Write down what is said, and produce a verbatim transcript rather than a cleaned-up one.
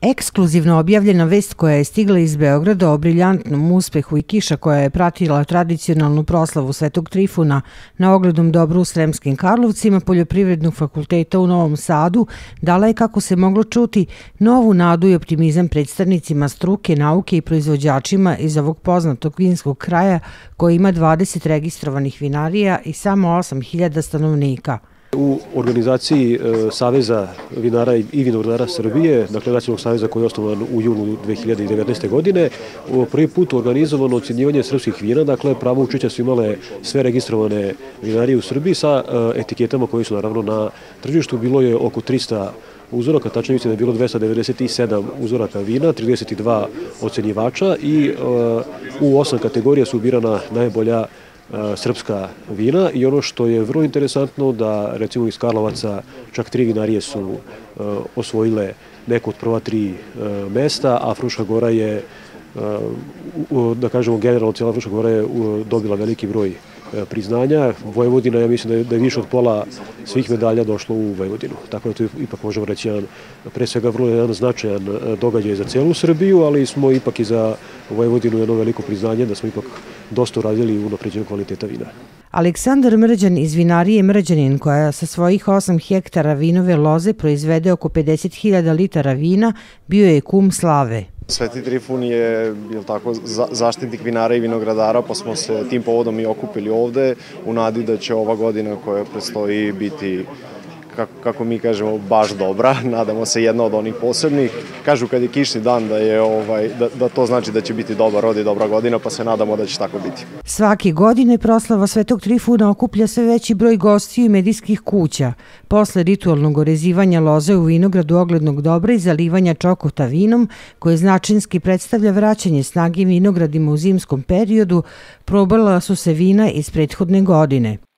Ekskluzivno objavljena vest koja je stigla iz Beograda o briljantnom uspehu i kiša koja je pratila tradicionalnu proslavu Svetog Trifuna na oglednom dobru u Sremskim Karlovcima Poljoprivrednog fakulteta u Novom Sadu dala je, kako se moglo čuti, novu nadu i optimizam predstavnicima struke, nauke i proizvođačima iz ovog poznatog vinskog kraja koji ima dvadeset registrovanih vinarija i samo osam hiljada stanovnika. U organizaciji Saveza vinara i vinogradara Srbije, dakle Nacionalnog saveza koji je osnovan u junu dve hiljade devetnaeste. godine, prvi put organizovano ocjenjivanje srpskih vina, dakle pravo učešća su imale sve registrovane vinarije u Srbiji sa etiketama koji su naravno na tržištu. Bilo je oko trista uzoraka, tačno mislim da je bilo dvesta devedeset sedam uzoraka vina, trideset dva ocjenjivača i u osam kategorija su birana najbolja srpska vina i ono što je vrlo interesantno da recimo iz Karlovaca čak tri vinarije su osvojile neko od prva tri mesta, a Fruška Gora je, da kažemo generalno cijela Fruška Gora je dobila veliki broj priznanja. Vojvodina, ja mislim da je više od pola svih medalja došlo u Vojvodinu. Tako da to ipak možemo reći jedan, pre svega vrlo jedan značajan događaj za celu Srbiju, ali smo ipak i za Vojvodinu jedno veliko priznanje da smo ipak dosta uradili u unapređenju kvaliteta vina. Aleksandar Mrđan iz vinarije Mrđanin, koja sa svojih osam hektara vinove loze proizvede oko pedeset hiljada litara vina, bio je kum slave. Sveti Trifun je tako, zaštitnik vinara i vinogradara, pa smo se tim povodom i okupili ovde u nadi da će ova godina koja predstoji biti, kako, kako mi kažemo, baš dobra. Nadamo se jedna od onih posebnih. Kažu kad je kišni dan da, je, ovaj, da, da to znači da će biti dobar rod i dobra godina, pa se nadamo da će tako biti. Svake godine proslava Svetog Trifuna okuplja sve veći broj gostiju i medijskih kuća. Posle ritualnog orezivanja loze u vinogradu oglednog dobra i zalivanja čokota vinom, koje značinski predstavlja vraćanje snage vinogradima u zimskom periodu, probala su se vina iz prethodne godine.